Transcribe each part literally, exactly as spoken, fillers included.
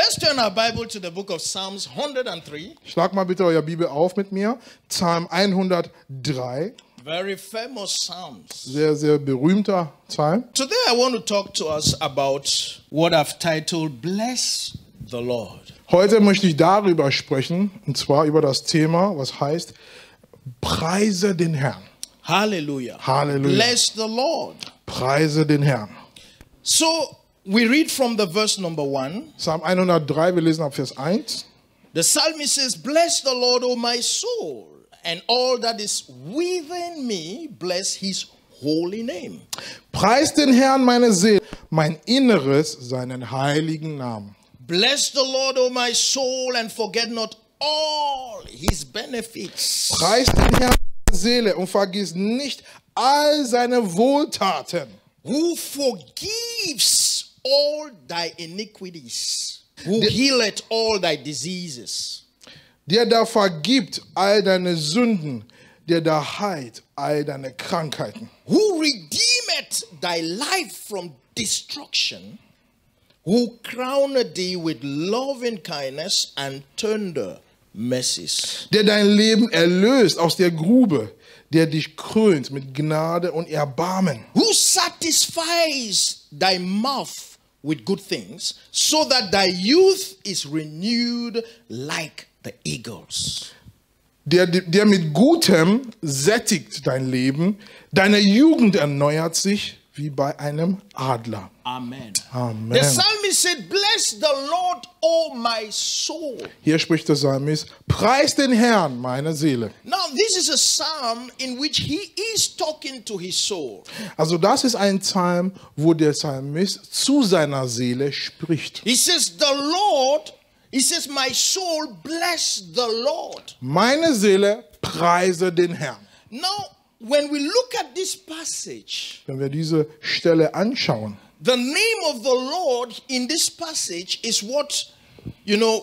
Let's turn our Bible to the book of Psalms one oh three. Schlag mal bitte eure Bibel auf mit mir. Psalm hundertdrei. Very famous Psalms. Sehr, sehr berühmter Psalm. Today I want to talk to us about what I've titled Bless the Lord. Heute möchte ich darüber sprechen, und zwar über das Thema, was heißt, preise den Herrn. Hallelujah. Halleluja. Bless the Lord. Preise den Herrn. So we read from the verse number one. Psalm hundertdrei, wir lesen ab Vers eins. The psalmist says, Bless the Lord, O my soul, and all that is within me, bless his holy name. Preis den Herrn, meine Seele, mein Inneres, seinen heiligen Namen. Bless the Lord, O my soul, and forget not all his benefits. Preis den Herrn, meine Seele, und vergiss nicht all seine Wohltaten. Who forgives all thy iniquities, who healeth all thy diseases. Der da vergibt all deine Sünden, der da heilt all deine Krankheiten. Who redeemeth thy life from destruction, who crowned thee with loving kindness and tender mercies. Der dein Leben erlöst aus der Grube, der dich krönt mit Gnade und Erbarmen. Who satisfies thy mouth with good things, so that thy youth is renewed like the eagles. Der, der mit Gutem sättigt dein Leben, deine Jugend erneuert sich wie bei einem Adler. Amen. Amen. The psalmist said, Bless the Lord, O my soul. Hier spricht der Psalmist, preis den Herrn, meine Seele. Now, this is a psalm in which he is talking to his soul. Also das ist ein Psalm, wo der Psalmist zu seiner Seele spricht. He says, The Lord, he says, My soul, bless the Lord. Meine Seele, preise den Herrn. Now, when we look at this passage, Wenn wir diese Stelle anschauen, the name of the Lord in this passage is what, you know,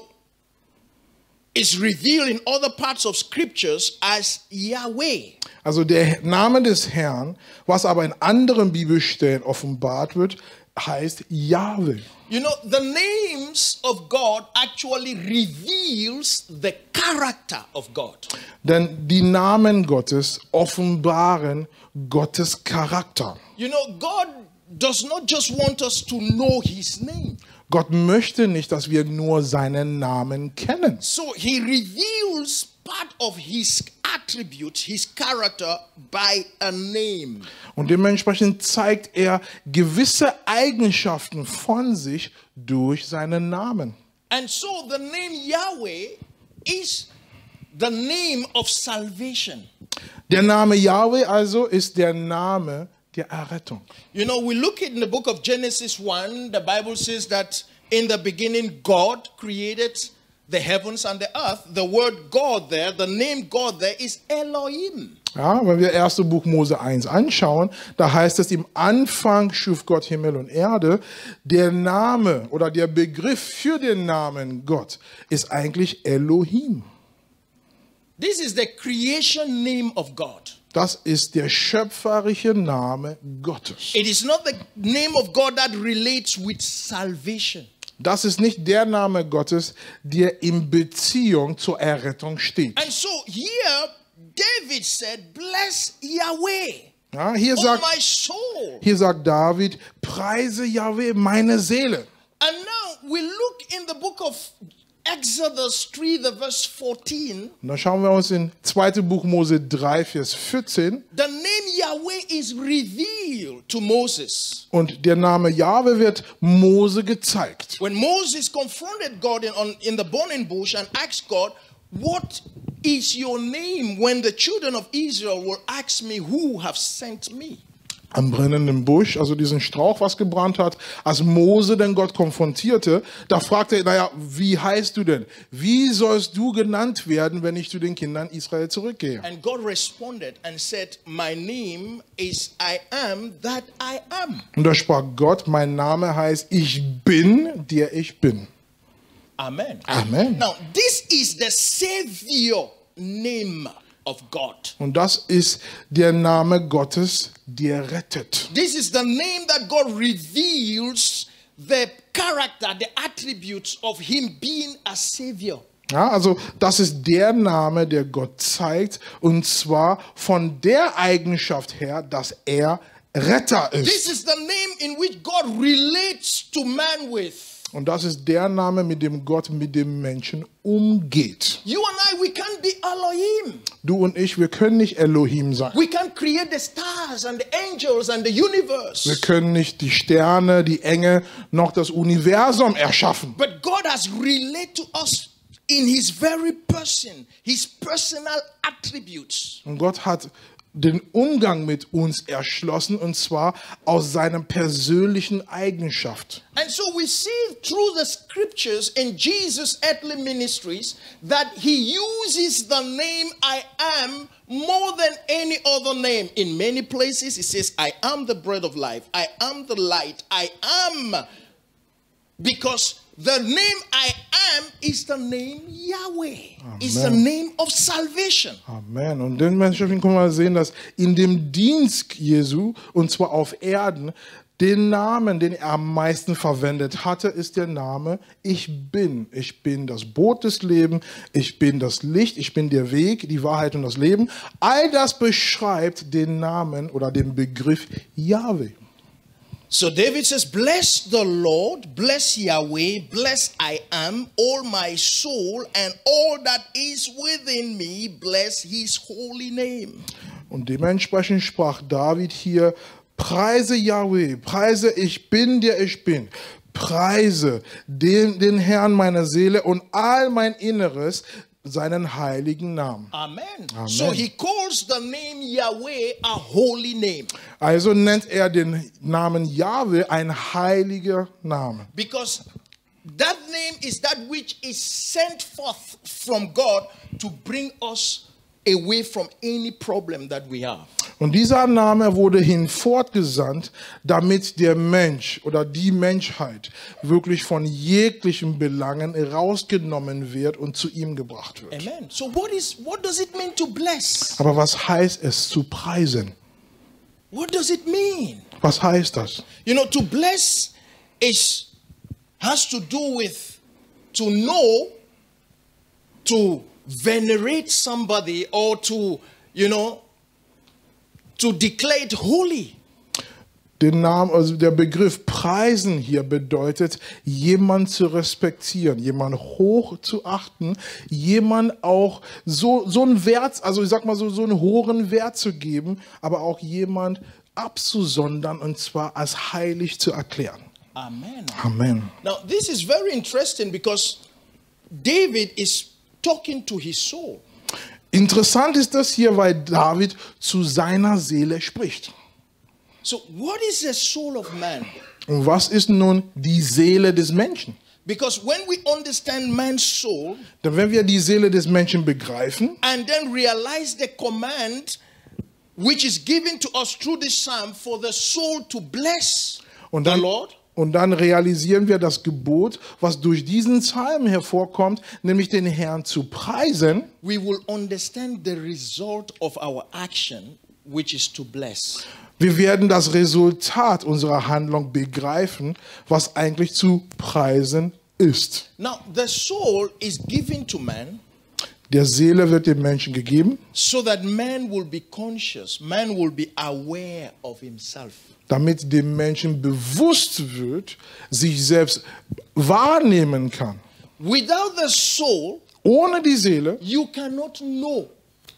is revealed in other parts of scriptures as Yahweh. also der Name des Herrn, was aber in anderen Bibelstellen offenbart wird, heißt Jahwe. You know, the names of God actually reveals the character of God. Denn die Namen Gottes offenbaren Gottes Charakter. You know, God does not just want us to know his name. Gott möchte nicht, dass wir nur seinen Namen kennen. So he reveals part of his attributes, his character by a name. Und dementsprechend zeigt er gewisse Eigenschaften von sich durch seinen Namen. And so the name Yahweh is the name of salvation. Der Name Yahweh also ist der Name der Errettung. You know, we look in the book of Genesis one, the Bible says that in the beginning God created the heavens and the earth. The word God there, the name God there is Elohim. Ja, wenn wir erste Buch Mose eins anschauen, da heißt es, im Anfang schuf Gott Himmel und Erde. Der Name oder der Begriff für den Namen Gott ist eigentlich Elohim. This is the creation name of God. Das ist der schöpferische Name Gottes. It is not the name of God that relates with salvation. Das ist nicht der Name Gottes, der in Beziehung zur Errettung steht. And so here David said, Bless Yahweh, Ja, hier, oh sagt, my soul. hier sagt David, preise Yahweh, meine Seele. And now we look in the book of Exodus three, the verse fourteen. Und dann schauen wir uns in zweite Buch Mose drei, Vers vierzehn. The name Yahweh is revealed to Moses. Und der Name Jahwe wird Mose gezeigt. When Moses confronted God in, on, in the burning bush and asked God, What is your name, when the children of Israel will ask me, Who have sent me? Am brennenden Busch, also diesen Strauch, was gebrannt hat, als Mose den Gott konfrontierte, da fragte er, naja, wie heißt du denn? Wie sollst du genannt werden, wenn ich zu den Kindern Israel zurückgehe? And God responded and said, My name is I am that I am. Und da sprach Gott, mein Name heißt, ich bin, der ich bin. Amen. Amen. Now, this is the Savior name of God. Und das ist der Name Gottes, der rettet. This is the name that God reveals the character, the attributes of him being a savior. Ja, also das ist der Name, der Gott zeigt, und zwar von der Eigenschaft her, dass er Retter ist. This is the name in which God relates to man with. Und das ist der Name, mit dem Gott mit dem Menschen umgeht. You and I, we can't be Elohim. Du und ich, wir können nicht Elohim sein. We can't create the stars and the angels and the universe. Wir können nicht die Sterne, die Engel, noch das Universum erschaffen. But God has related to us in his very person, his personal attributes. Und Gott hat den Umgang mit uns erschlossen, und zwar aus seiner persönlichen Eigenschaft. And so we see through the scriptures in Jesus' earthly ministries that he uses the name I am more than any other name. In many places he says, I am the bread of life, I am the light, I am, because the name I am is the name Yahweh. Amen. Is the name of salvation. Amen. Und dementsprechend können wir sehen, dass in dem Dienst Jesu, und zwar auf Erden, den Namen, den er am meisten verwendet hatte, ist der Name Ich bin. Ich bin das Brot des Lebens, ich bin das Licht, ich bin der Weg, die Wahrheit und das Leben. All das beschreibt den Namen oder den Begriff Yahweh. So David says, bless the Lord, bless Yahweh, bless I am, all my soul and all that is within me, bless his holy name. Und dementsprechend sprach David hier, preise Yahweh, preise ich bin, der ich bin. Preise den, den Herrn meiner Seele und all mein Inneres, seinen heiligen Namen. Amen. Amen. So he calls the name Yahweh a holy name. Also nennt er den Namen Yahweh ein heiliger Name. Because that name is that which is sent forth from God to bring us away from any problem that we have. Und dieser Name wurde hinfortgesandt, damit der Mensch oder die Menschheit wirklich von jeglichen Belangen rausgenommen wird und zu ihm gebracht wird. Amen. So what is what does it mean to bless? Aber was heißt es zu preisen? What does it mean? Was heißt das? You know, to bless is has to do with to know, to venerate somebody, or to, you know, to declare it holy. Den Namen, also der Begriff preisen hier bedeutet, jemand zu respektieren, jemand hoch zu achten, jemand auch so, so einen Wert, also ich sag mal so, so einen hohen Wert zu geben, aber auch jemand abzusondern, und zwar als heilig zu erklären. Amen. Amen. Now, this is very interesting because David is talking to his soul. Interessant ist das hier, weil David zu seiner Seele spricht. So, what is the soul of man? Und was ist nun die Seele des Menschen? Because when we understand man's soul, Denn wenn wir die Seele des Menschen begreifen and then realize the command which is given to us through this psalm for the soul to bless und the dann, Lord, und dann realisieren wir das Gebot, was durch diesen Psalm hervorkommt, nämlich den Herrn zu preisen, we will understand the result of our action, which is to bless. wir werden das Resultat unserer Handlung begreifen, was eigentlich zu preisen ist. Now, the soul is given to man Der Seele wird dem Menschen gegeben, so that man will be conscious, man will be aware of himself. damit dem Menschen bewusst wird, sich selbst wahrnehmen kann. Without the soul, Ohne die Seele you cannot know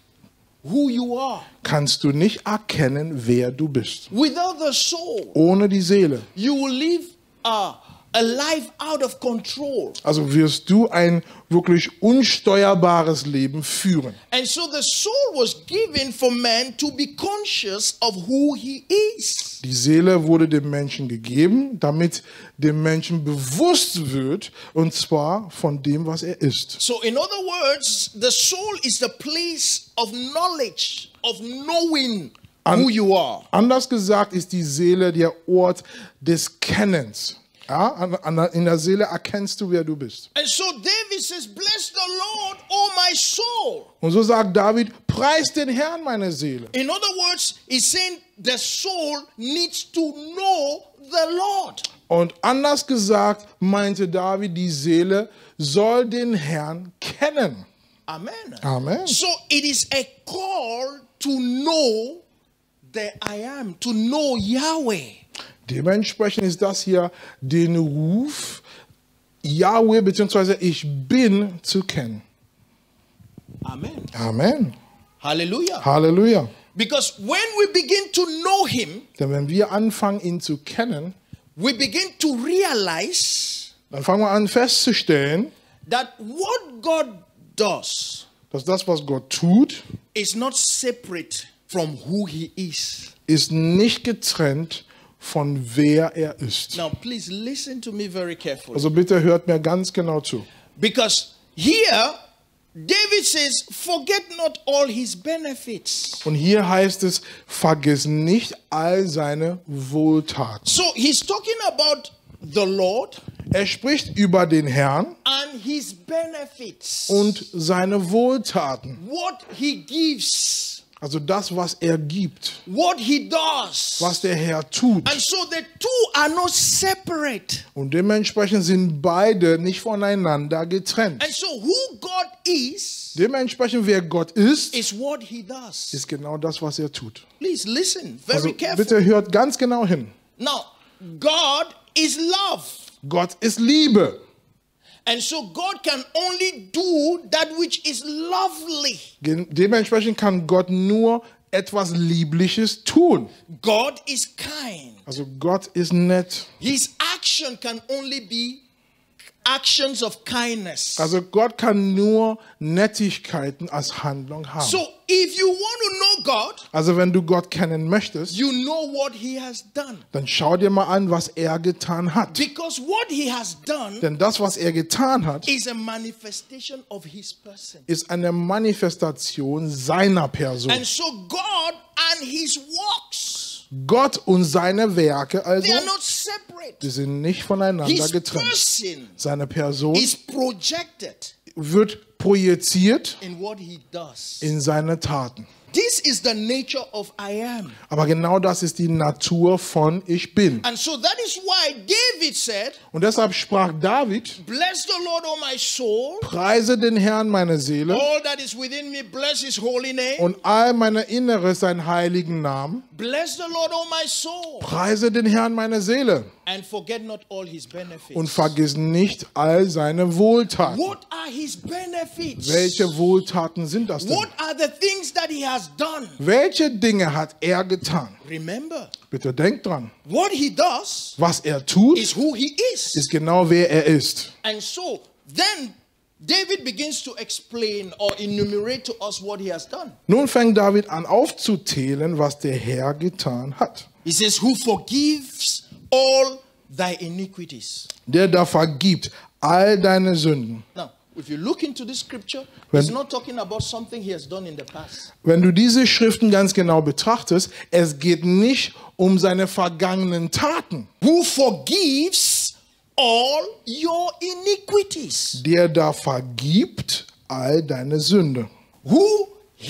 who you are. kannst du nicht erkennen, wer du bist. Without the soul, Ohne die Seele. you will live a, a life out of control. Also wirst du ein wirklich unsteuerbares Leben führen. And so the soul was given for man to be conscious of who he is. Die Seele wurde dem Menschen gegeben, damit dem Menschen bewusst wird, und zwar von dem, was er ist. So in other words, the soul is the place of knowledge, of knowing An- who you are. Anders gesagt ist die Seele der Ort des Kennens. Ja, an, an, in der Seele erkennst du, wer du bist. And so David says, bless the Lord, O my soul. Und so sagt David, preis den Herrn, meine Seele. In other words, he's saying the soul needs to know the Lord. Und anders gesagt meinte David, die Seele soll den Herrn kennen. Amen. Amen. So it is a call to know the I am, to know Yahweh. Dementsprechend ist das hier den Ruf, Yahweh bzw. ich bin zu kennen. Amen. Amen. Hallelujah. Halleluja. Because when we begin to know him, Denn wenn wir anfangen, ihn zu kennen, we begin to realize dann fangen wir an festzustellen, that what God does dass das, was Gott tut, is not separate from who he is. ist nicht getrennt von wer er ist. Now, please listen to me very carefully. Also bitte hört mir ganz genau zu. Because here, David says, forget not all his benefits. Und hier heißt es, vergiss nicht all seine Wohltaten. So he's talking about the Lord Er spricht über den Herrn and his benefits. und seine Wohltaten. What he gives, Also das, was er gibt, what he does. was der Herr tut. And so the two are not separate. Und dementsprechend sind beide nicht voneinander getrennt. And so who God is, Dementsprechend, wer Gott ist, is what he does. ist genau das, was er tut. Please listen very Also carefully. bitte hört ganz genau hin. Now, God is love. Gott ist Liebe. And so God can only do that which is lovely. Ge- Dementsprechend kann Gott nur etwas Liebliches tun. God is kind. Also Gott ist nett. His action can only be actions of kindness. Also Gott kann nur Nettigkeiten als Handlung haben. So if you want to know God, Also wenn du Gott kennen möchtest, you know what he has done. dann schau dir mal an, was er getan hat. Because what he has done Denn das, was er getan hat, is a manifestation of his person. ist eine Manifestation seiner Person. And so God and his works, Gott und seine Werke also, they are not separate. die sind nicht voneinander His getrennt. person Seine Person is projected wird projiziert in what he does. in seine Taten. This is the nature of I am. Aber genau das ist die Natur von Ich Bin. And so that is why David said, Und deshalb sprach David, bless the Lord, O my soul. preise den Herrn meine Seele All that is within me, bless his holy name. und all meine Innere seinen heiligen Namen. Bless the Lord, O my soul. Preise den Herrn meine Seele And forget not all his benefits. und vergiss nicht all seine Wohltaten. What are his benefits? Welche Wohltaten sind das denn? What are the things that he has done? Welche Dinge hat er getan? Remember, Bitte denkt dran. what he does Was er tut, is who he is. ist genau wer er ist. And so then David begins to explain or enumerate to us what he has done. Nun fängt David an aufzuzählen, was der Herr getan hat. He says, who forgives all thy iniquities. Der da vergibt all deine Sünden. Now, if you look into this scripture, When- it's not talking about something he has done in the past. Wenn du diese Schriften ganz genau betrachtest, es geht nicht um seine vergangenen Taten. Who forgives all your iniquities. Der da vergibt all deine Sünde. Who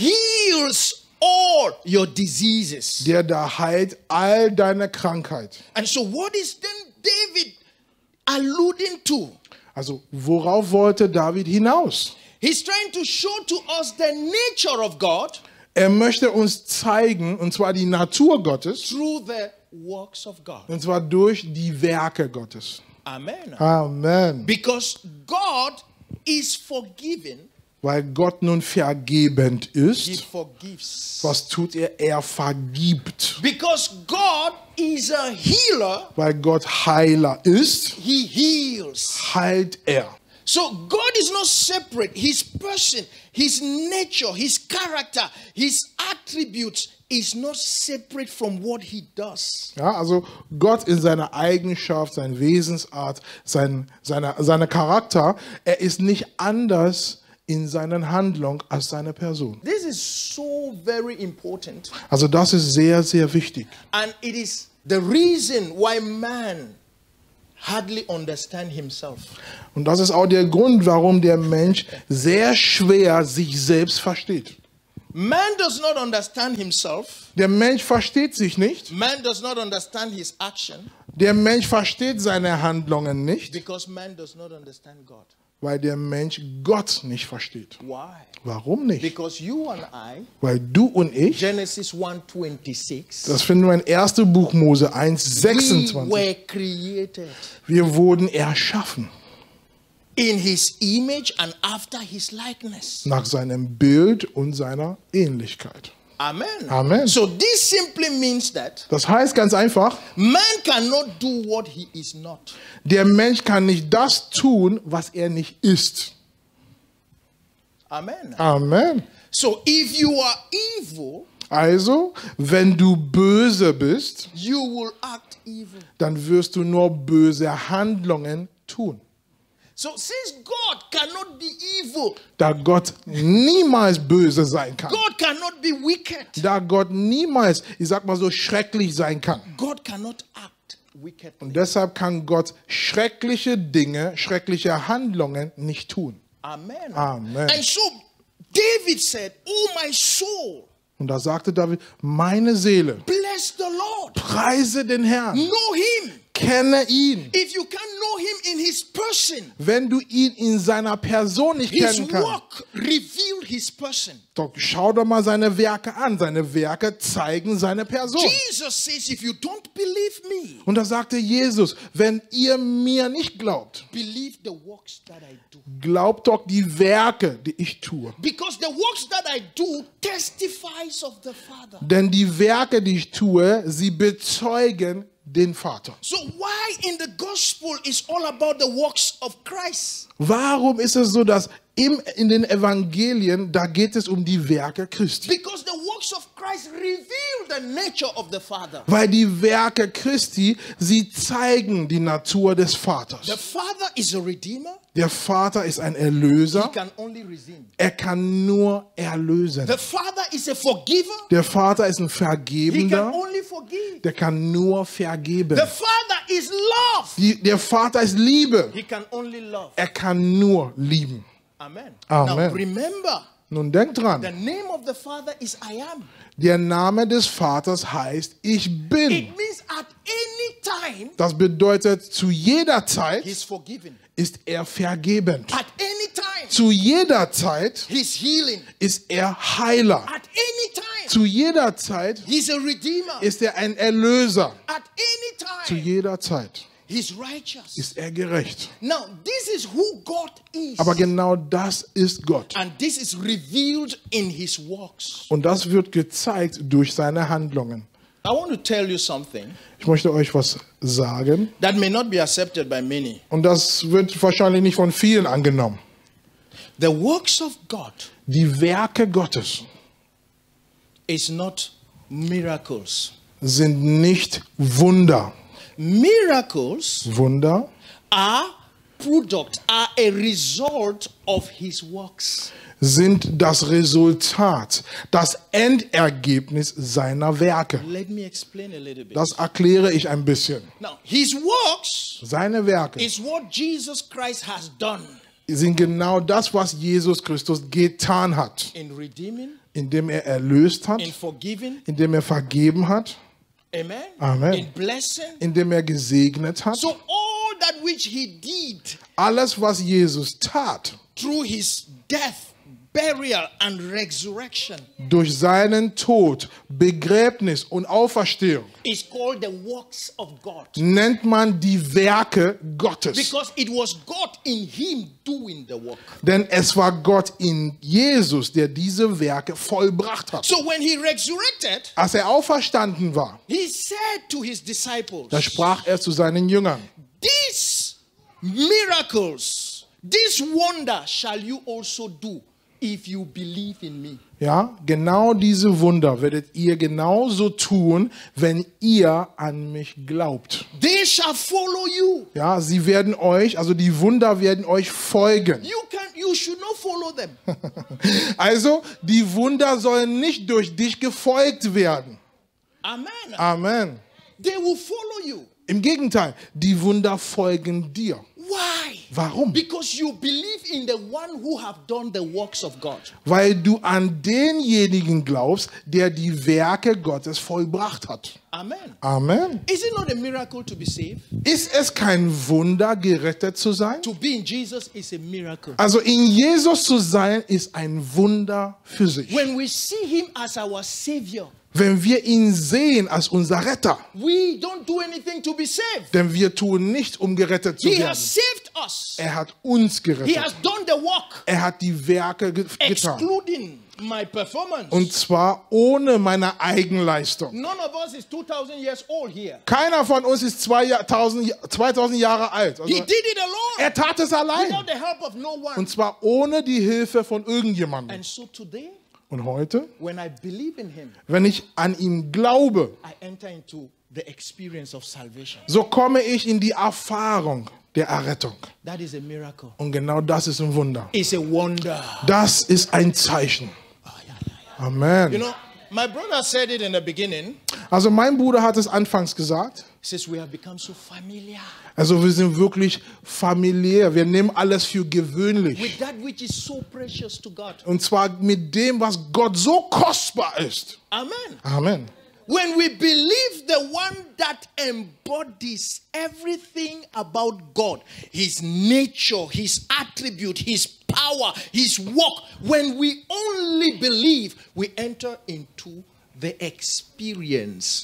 heals all your diseases. Der da heilt all deine Krankheit. And so what is then David alluding to? Also worauf wollte David hinaus? He's trying to show to us the nature of God Er möchte uns zeigen, und zwar die Natur Gottes, through the works of God. und zwar durch die Werke Gottes. Amen. Amen. Because God is forgiving, Weil Gott nun vergebend he ist, forgives. was tut er? Er vergibt. Because God is a healer, Weil Gott Heiler ist, he heals. heilt er. So God is not separate. His person, his nature, his character, his attributes is not separate from what he does. Ja, also Gott in seiner Eigenschaft, seiner Wesensart, sein, seine, seine Charakter, er ist nicht anders in seinen Handlungen als seine Person. This is so very important. Also das ist sehr, sehr wichtig. And it is the reason why man hardly understand himself. Und das ist auch der Grund, warum der Mensch sehr schwer sich selbst versteht. Man does not understand himself. Der Mensch versteht sich nicht. Man does not understand his action. Der Mensch versteht seine Handlungen nicht, Because man does not understand God. weil der Mensch Gott nicht versteht. Why? Warum nicht? Because you and I, Weil du und ich, Genesis one twenty-six, das finden wir in erste Buch Mose eins we sechsundzwanzig, were created wir wurden erschaffen in his image and after his likeness. nach seinem Bild und seiner Ähnlichkeit. Amen. Amen. So this simply means that Das heißt ganz einfach, man cannot do what he is not. der Mensch kann nicht das tun, was er nicht ist. Amen. Amen. So if you are evil, Also, wenn du böse bist, you will act evil. dann wirst du nur böse Handlungen tun. So since God cannot be evil, Da Gott niemals böse sein kann. God cannot be wicked. Da Gott niemals, ich sag mal so, schrecklich sein kann. God cannot act wickedly. Und deshalb kann Gott schreckliche Dinge, schreckliche Handlungen nicht tun. Amen. Amen. And so David said, "Oh my soul, Und da sagte David, meine Seele, bless the Lord. preise den Herrn, Know him. kenne ihn. If you can know him in his person, Wenn du ihn in seiner Person nicht his kennen kannst, work reveal his person." doch schau doch mal seine Werke an. Seine Werke zeigen seine Person. Jesus says, if you don't believe me, Und da sagte Jesus, wenn ihr mir nicht glaubt, believe the works that I do. glaubt doch die Werke, die ich tue. Because the works that I do testifies of the Father. Denn die Werke, die ich tue, sie bezeugen den Vater. So why in the gospel is all about the works of Christ? Warum ist es so, dass im, in den Evangelien, da geht es um die Werke Christi? Because the works of Christ reveal the nature of the Father. Weil die Werke Christi, sie zeigen die Natur des Vaters. The Father is a redeemer. Der Vater ist ein He Erlöser. can only redeem. Er kann nur erlösen. The Father is a forgiver. Der Vater ist ein He can Vergebender. only forgive. Der kann nur vergeben. The Father is love. Die, der Vater ist Liebe. He can only love. Er kann nur lieben. Amen. Amen. Now remember, Nun denkt the dran, name of the Father is I am. der Name des Vaters heißt Ich bin. It means at any time Das bedeutet, zu jeder Zeit he's forgiven. ist er vergebend. At any time Zu jeder Zeit he's healing. ist er Heiler. At any time Zu jeder Zeit he's a redeemer. ist er ein Erlöser. At any Zu time jeder Zeit he's righteous. ist er gerecht. Now this is who God is. Aber genau das ist Gott. And this is revealed in his works. Und das wird gezeigt durch seine Handlungen. I want to tell you something Ich möchte euch was sagen. that may not be accepted by many. Und das wird wahrscheinlich nicht von vielen angenommen. The works of God Die Werke Gottes is not miracles. sind nicht Wunder. Miracles Wunder are product, are a result of his works. sind das Resultat, das Endergebnis seiner Werke. Let me explain a little bit. Das erkläre ich ein bisschen. Now, his works Seine Werke is what Jesus Christ has done sind genau das, was Jesus Christus getan hat, in redeeming, indem er erlöst in hat, forgiving, indem er vergeben hat, amen, Amen. in blessing. indem er gesegnet hat. So all that which he did Alles, was Jesus tat, through his death, burial and resurrection durch seinen Tod, Begräbnis und Auferstehung, is called the works of God. nennt man die Werke Gottes. Because it was God in him doing the work. Denn es war Gott in Jesus, der diese Werke vollbracht hat. So when he resurrected, Als er auferstanden war, he said to his disciples, da sprach er zu seinen Jüngern, these miracles, this wonder shall you also do if you believe in me. ja, genau diese Wunder werdet ihr genauso tun, wenn ihr an mich glaubt. They shall follow you. Ja, sie werden euch, also die Wunder werden euch folgen. You can, you should not follow them. Also, die Wunder sollen nicht durch dich gefolgt werden. Amen. Amen. They will follow you. Im Gegenteil, die Wunder folgen dir. Why? Warum? Because you believe in the one who have done the works of God. Weil du an denjenigen glaubst, der die Werke Gottes vollbracht hat. Amen. Amen. Is it not a miracle to be saved? Ist es kein Wunder, gerettet zu sein? To be in Jesus is a miracle. Also in Jesus zu sein, ist ein Wunder für sich. When we see him as our savior, Wenn wir ihn sehen als unser Retter, we don't do anything to be saved. denn wir tun nicht, um gerettet zu He werden. has saved us. Er hat uns He gerettet. has done the work, Er hat die Werke ge getan. excluding my performance. Und zwar ohne meine Eigenleistung. None of us is two thousand years old here. Keiner von uns ist zweitausend, zweitausend Jahre alt. Also He did it alone, er tat es allein. without the help of no one. Und zwar ohne die Hilfe von irgendjemandem. And so today, Und heute, when I believe in him, wenn ich an ihn glaube, I enter into the experience of salvation. so komme ich in die Erfahrung der Errettung. That is a miracle. Und genau das ist ein Wunder. It's a wonder. Das ist ein Zeichen. Oh, yeah, yeah, yeah. Amen. You know, my brother said it in the beginning. Also mein Bruder hat es anfangs gesagt. He says we have become so familiar Also wir sind wirklich familiär. Wir nehmen alles für gewöhnlich. with that which is so precious to God. Und zwar mit dem, was Gott so kostbar ist. Amen. Amen. When we believe the one that embodies everything about God, his nature, his attribute, his power, his work, when we only believe, we enter into the experience.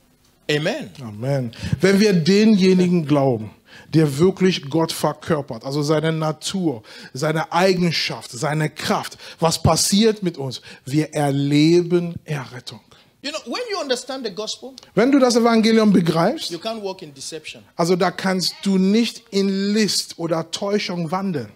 Amen. Amen. Wenn wir denjenigen glauben, der wirklich Gott verkörpert, also seine Natur, seine Eigenschaft, seine Kraft, was passiert mit uns? Wir erleben Errettung. You know, when you understand the gospel, Wenn du das Evangelium begreifst, you can't walk in deception. also da kannst du nicht in List oder Täuschung wandeln.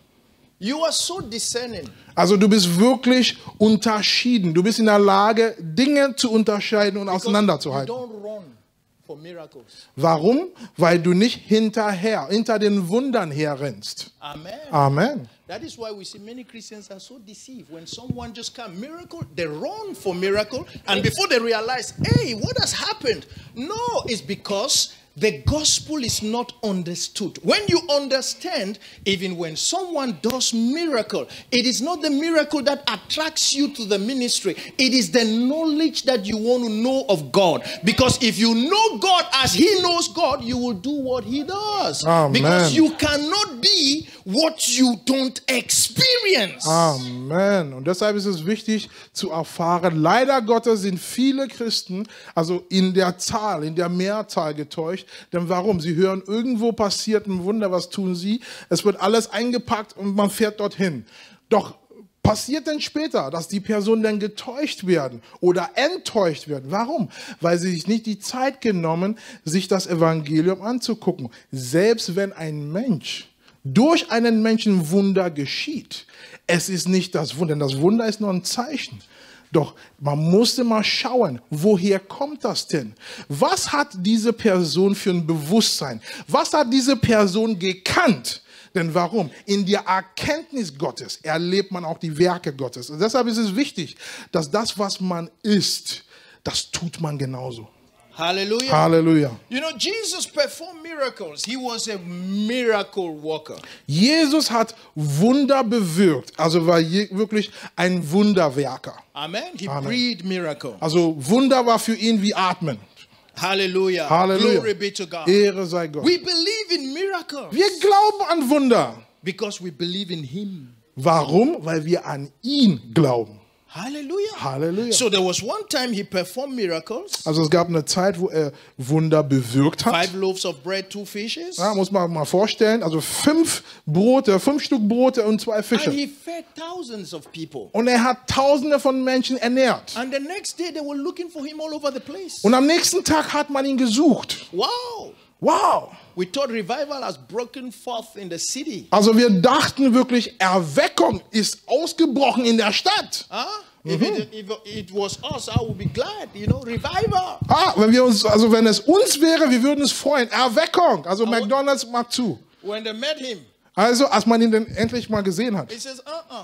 You are so discerning. Also du bist wirklich unterschieden. Du bist in der Lage, Dinge zu unterscheiden und because You auseinanderzuhalten. don't run for miracles. Warum? Weil du nicht hinterher, hinter den Wundern herrennst. Amen. Amen. That is why we see many Christians are so deceived. When someone just comes, miracle, they run for miracle, and before they realize, hey, what has happened? No, it's because the gospel is not understood. When you understand, even when someone does miracle, it is not the miracle that attracts you to the ministry. It is the knowledge that you want to know of God. Because if you know God as he knows God, you will do what he does. Amen. Because you cannot be what you don't experience. Amen. Und deshalb ist es wichtig zu erfahren, leider Gottes sind viele Christen, also in der Zahl, in der Mehrzahl getäuscht. Denn warum? Sie hören, irgendwo passiert ein Wunder, was tun sie? Es wird alles eingepackt und man fährt dorthin. Doch passiert denn später, dass die Personen dann getäuscht werden oder enttäuscht werden? Warum? Weil sie sich nicht die Zeit genommen, sich das Evangelium anzugucken. Selbst wenn ein Mensch durch einen Menschen Wunder geschieht, es ist nicht das Wunder, denn das Wunder ist nur ein Zeichen. Doch man musste mal schauen, woher kommt das denn? Was hat diese Person für ein Bewusstsein? Was hat diese Person gekannt? Denn warum? In der Erkenntnis Gottes erlebt man auch die Werke Gottes. Und deshalb ist es wichtig, dass das, was man ist, das tut man genauso. Hallelujah. Halleluja. You know, Jesus performed miracles. He was a miracle worker. Jesus hat Wunder bewirkt, also war je, wirklich ein Wunderwerker. Amen. He Amen. breathed miracle. Also Wunder war für ihn wie Atmen. Hallelujah. Halleluja. Glory be to God. Ehre sei Gott. We believe in miracles Wir glauben an Wunder. because we believe in him. Warum? Weil wir an ihn glauben. Hallelujah. Halleluja. So there was one time he performed miracles. Also es gab eine Zeit, wo er Wunder bewirkt hat. Five loaves of bread, two fishes. Ja, muss man mal vorstellen. Also fünf Brote, fünf Stück Brote und zwei And Fische. he fed thousands of people. Und er hat Tausende von Menschen ernährt. And the next day they were looking for him all over the place. Und am nächsten Tag hat man ihn gesucht. Wow. Wow. We thought revival has broken forth in the city. Also wir dachten wirklich, Erweckung ist ausgebrochen in der Stadt. Huh? If, it, if it was us, I would be glad, you know, revival. Ah, wenn wir uns, also wenn es uns wäre, wir würden uns freuen. Erweckung. Also McDonald's macht zu. When they met him, Also als man ihn dann endlich mal gesehen hat. he says, uh-uh.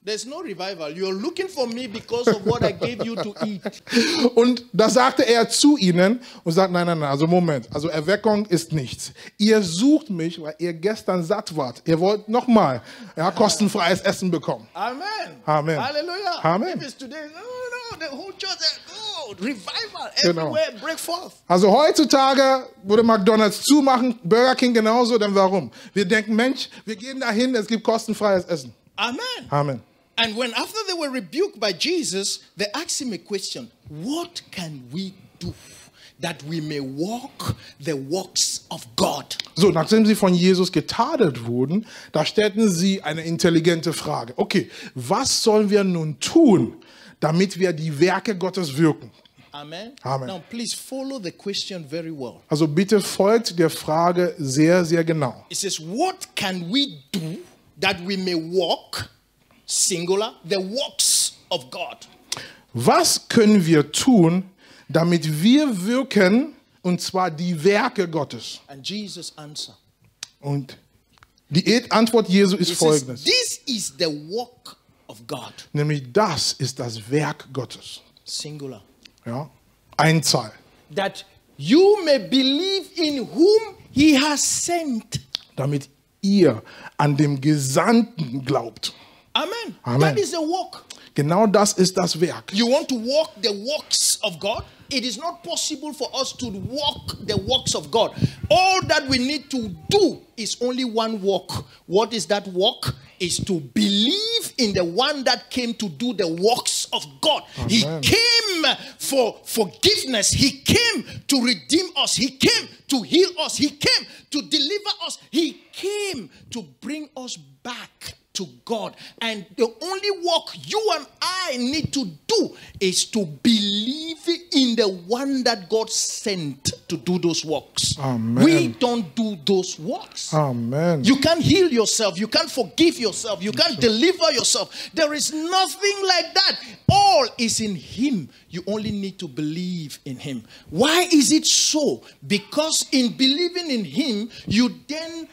There's no revival. You're looking for me because of what I gave you to eat. Und da sagte er zu ihnen und sagt, nein, nein, nein, also Moment, also Erweckung ist nichts. Ihr sucht mich, weil ihr gestern satt wart. Ihr wollt nochmal ja, kostenfreies Essen bekommen. Amen. Amen. Hallelujah. Amen. If it's today, no, no, the whole church said, oh, revival Genau. everywhere, break forth. Also heutzutage würde McDonald's zumachen, Burger King genauso, denn warum? Wir denken, Mensch, wir gehen dahin, es gibt kostenfreies Essen. Amen. Amen. And when after they were rebuked by Jesus, they asked him a question. What can we do that we may walk the works of God? So, nachdem sie von Jesus getadelt wurden, da stellten sie eine intelligente Frage. Okay, was sollen wir nun tun, damit wir die Werke Gottes wirken? Amen. Amen. Now please follow the question very well. Also bitte folgt der Frage sehr, sehr genau. It says, what can we do that we may walk, singular, the works of God? Was können wir tun, damit wir wirken, und zwar die Werke Gottes? And Jesus answered. Und die Antwort Jesu ist He says, folgendes. this is the work of God. Nämlich das ist das Werk Gottes. Singular. Ja? Einzahl. That you may believe in whom he has sent. Damit ihr an dem Gesandten glaubt. Amen. Amen. That is the work. Genau das ist das Werk. You want to walk the works of God? It is not possible for us to walk the works of God. All that we need to do is only one work. What is that work? Is to believe in the one that came to do the works of God. Amen. He came for forgiveness. He came to redeem us. He came to heal us. He came to deliver us. He came to bring us back to God. And the only work you and I need to do is to believe in the one that God sent to do those works. Amen. We don't do those works. Amen. You can't heal yourself. You can't forgive yourself. You can't deliver yourself. There is nothing like that. All is in him. You only need to believe in him. Why is it so? Because in believing in him, you then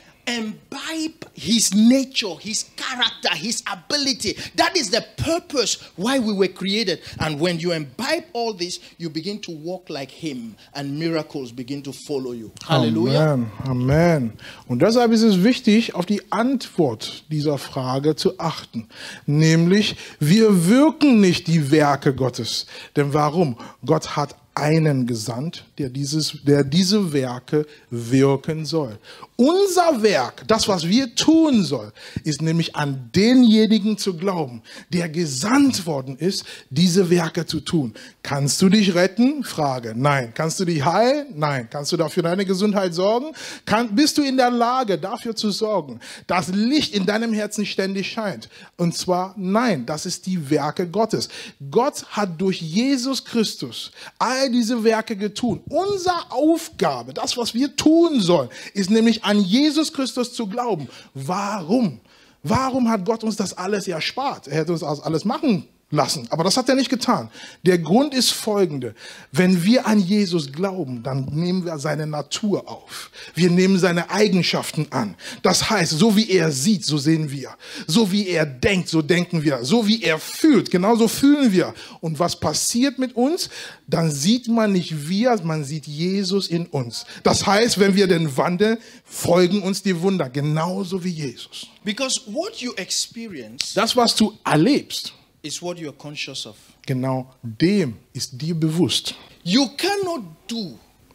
imbibe his nature, his character, his ability. That is the purpose why we were created. And when you imbibe all this, you begin to walk like him and miracles begin to follow you. Hallelujah. Amen. Amen. Und deshalb ist es wichtig, auf die Antwort dieser Frage zu achten. Nämlich, wir wirken nicht die Werke Gottes. Denn warum? Gott hat einen gesandt, der, dieses, der diese Werke wirken soll. Unser Werk, das, was wir tun sollen, ist nämlich an denjenigen zu glauben, der gesandt worden ist, diese Werke zu tun. Kannst du dich retten? Frage. Nein. Kannst du dich heilen? Nein. Kannst du dafür deine Gesundheit sorgen? Kann, bist du in der Lage, dafür zu sorgen, dass Licht in deinem Herzen ständig scheint? Und zwar, nein, das ist die Werke Gottes. Gott hat durch Jesus Christus all diese Werke getun. Unsere Aufgabe, das, was wir tun sollen, ist nämlich an Jesus Christus zu glauben. Warum? Warum hat Gott uns das alles erspart? Er hätte uns das alles machen lassen, aber das hat er nicht getan. Der Grund ist folgende. Wenn wir an Jesus glauben, dann nehmen wir seine Natur auf. Wir nehmen seine Eigenschaften an. Das heißt, so wie er sieht, so sehen wir. So wie er denkt, so denken wir. So wie er fühlt, genauso fühlen wir. Und was passiert mit uns? Dann sieht man nicht wir, man sieht Jesus in uns. Das heißt, wenn wir denn wandeln, folgen uns die Wunder, genauso wie Jesus. Because what you experience Das, was du erlebst, is what you are conscious of. genau dem ist dir bewusst. You cannot do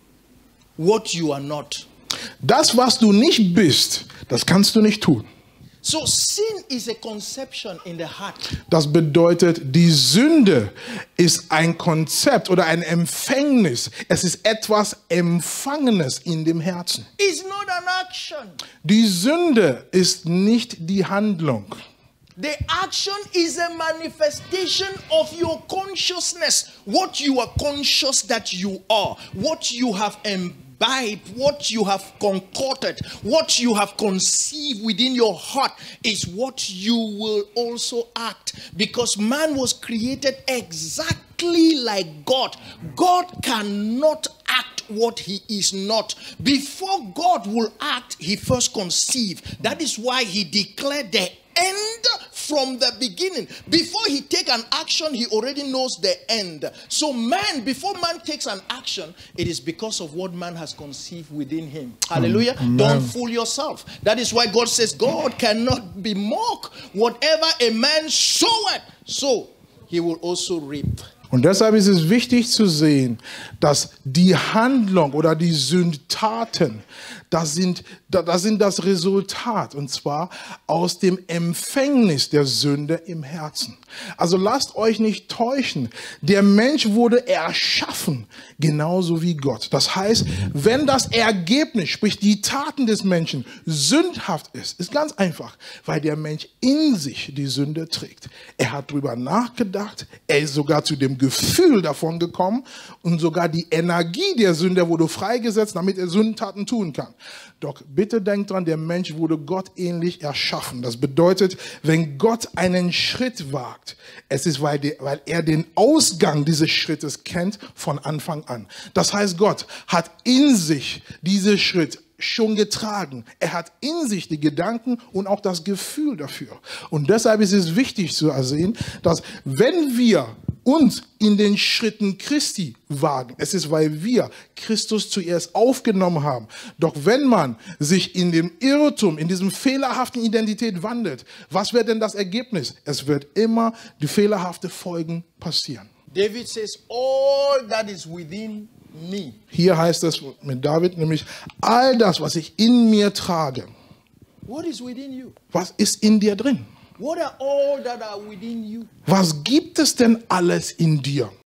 what you are not. Das, was du nicht bist, das kannst du nicht tun. So sin is a conception in the heart. Das bedeutet, die Sünde ist ein Konzept oder ein Empfängnis. Es ist etwas Empfangenes in dem Herzen. It's not an action. Die Sünde ist nicht die Handlung. The action is a manifestation of your consciousness. What you are conscious that you are. What you have imbibed. What you have concocted. What you have conceived within your heart is what you will also act. Because man was created exactly like God. God cannot act what he is not. Before God will act, he first conceived. That is why he declared the end from the beginning. Before he take an action, he already knows the end. So man, before man takes an action, it is because of what man has conceived within him. Hallelujah. Amen. Don't fool yourself. That is why God says God cannot be mocked. Whatever a man soweth, so he will also reap. Und deshalb ist es wichtig zu sehen, dass die Handlung oder die Sündtaten, das sind, das sind das Resultat, und zwar aus dem Empfängnis der Sünde im Herzen. Also lasst euch nicht täuschen, der Mensch wurde erschaffen, genauso wie Gott. Das heißt, wenn das Ergebnis, sprich die Taten des Menschen, sündhaft ist, ist ganz einfach, weil der Mensch in sich die Sünde trägt. Er hat drüber nachgedacht, er ist sogar zu dem Gefühl davon gekommen und sogar die Energie der Sünde wurde freigesetzt, damit er Sündentaten tun kann. Doch bitte denkt dran, der Mensch wurde Gott ähnlich erschaffen. Das bedeutet, wenn Gott einen Schritt wagt, es ist, weil, die, weil er den Ausgang dieses Schrittes kennt von Anfang an. Das heißt, Gott hat in sich diesen Schritt schon getragen. Er hat in sich die Gedanken und auch das Gefühl dafür. Und deshalb ist es wichtig zu ersehen, dass wenn wir uns in den Schritten Christi wagen, es ist, weil wir Christus zuerst aufgenommen haben. Doch wenn man sich in dem Irrtum, in diesem fehlerhaften Identität wandelt, was wird denn das Ergebnis? Es wird immer die fehlerhafte Folgen passieren. David says, all that is within me. Hier heißt es mit David nämlich, all das, was ich in mir trage. What is within you? Was ist in dir drin? What are all that are within you? Was gibt es denn alles in dir?